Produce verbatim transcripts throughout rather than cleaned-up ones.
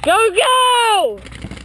Go, go!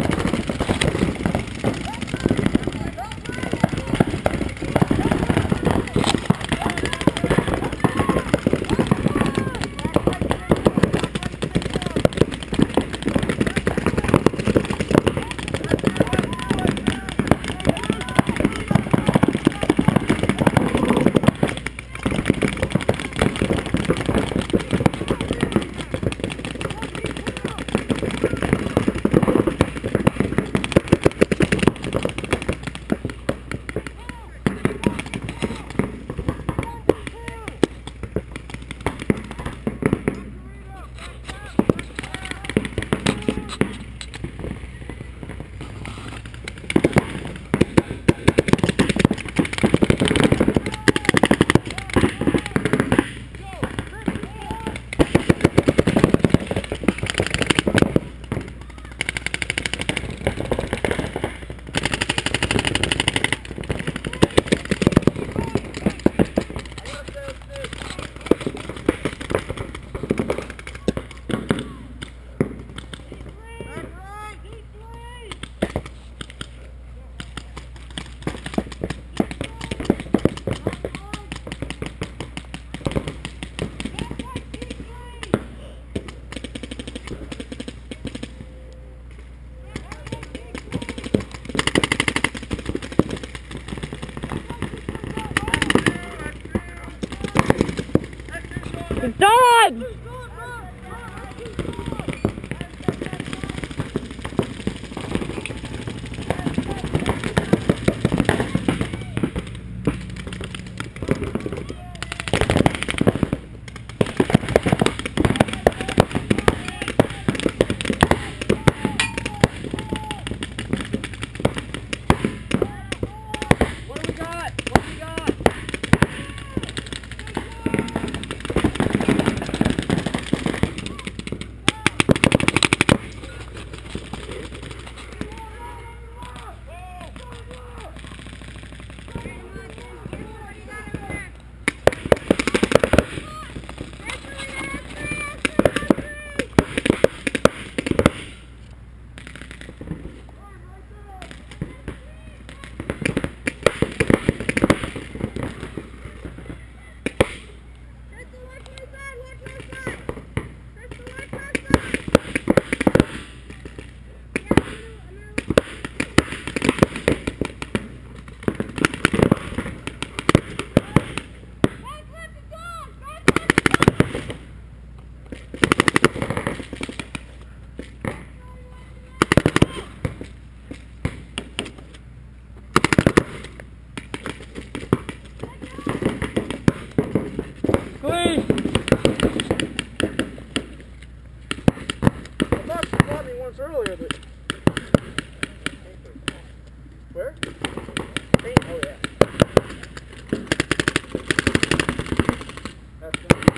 Done! Earlier, but where? Paint? Oh yeah. That's good.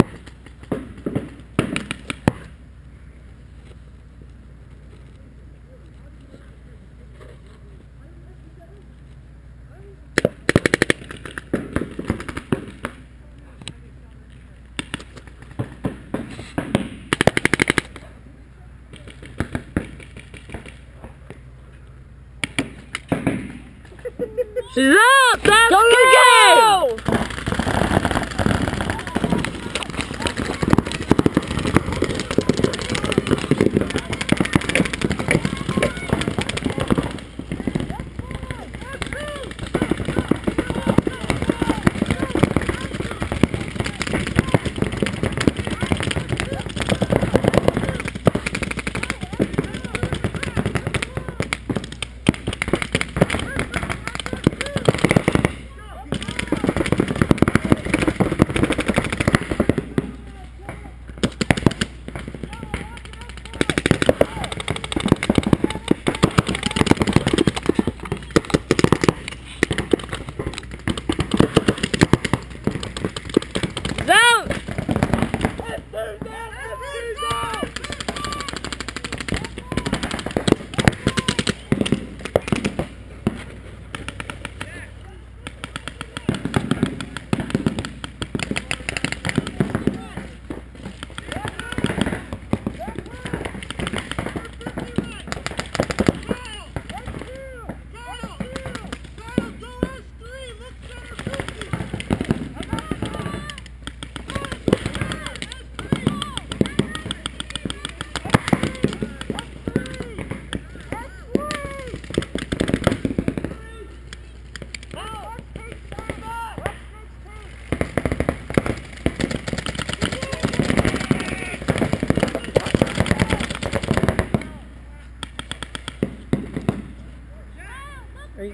Up! That's go, go, go!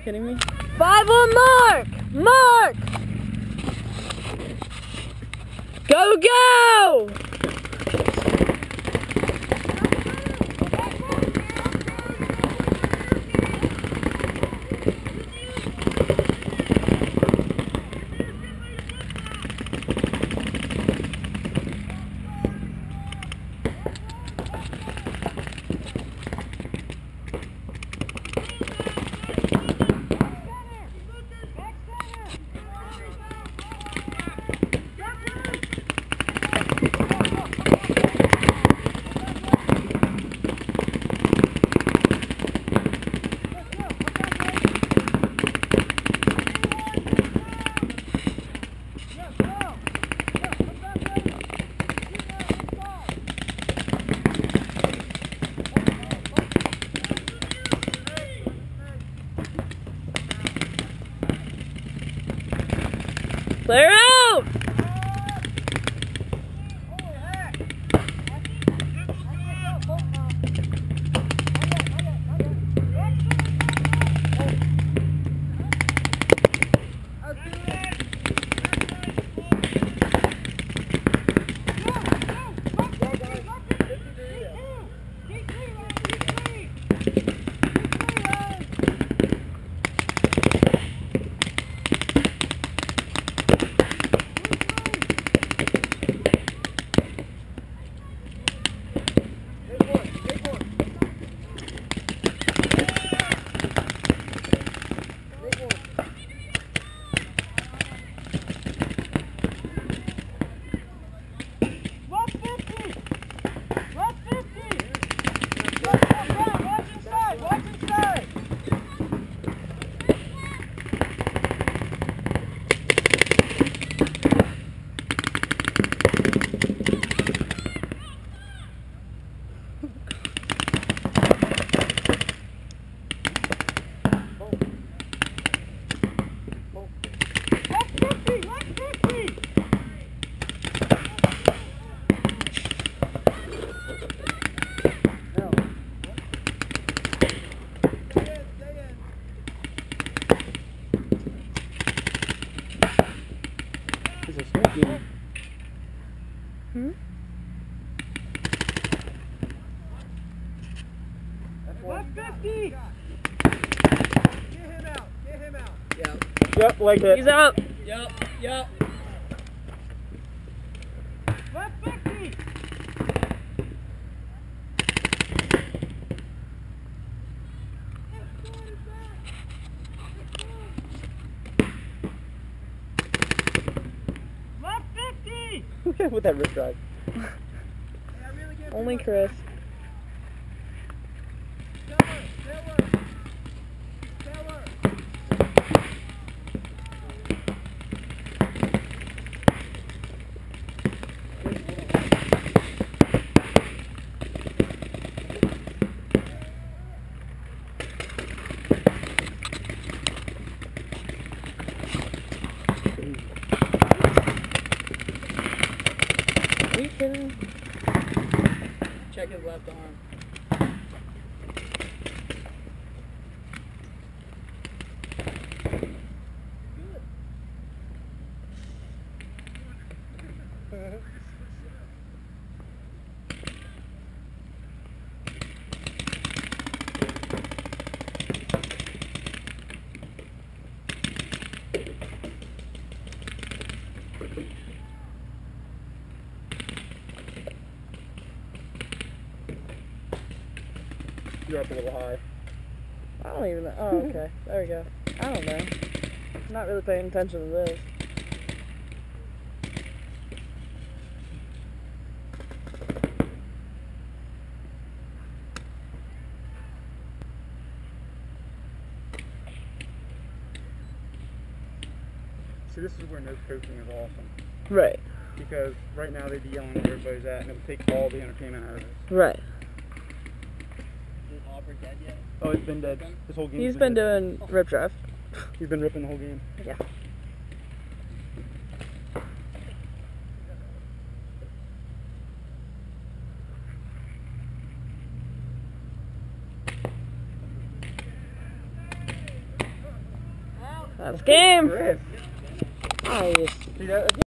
kidding me? Five on mark! Mark! Go, go! Clear out! Hmm? one fifty! Get him out! Get him out! Yep. Yep, like that. He's up. Yep, yep. one fifty! one fifty! With that wrist drive. Only Chris. Are you kidding? Check his left arm. You're up a little high. I don't even know. Oh, okay. There we go. I don't know. I'm not really paying attention to this. See, this is where no coaching is awesome. Right. Because right now they'd be yelling where everybody's at and it would take all the entertainment out of it. Right. Is Aubrey dead yet? Oh, he's been dead. This whole game. He's been doing rip drive. He's been ripping the whole game. Yeah. That's game. Chris. Nice. See that?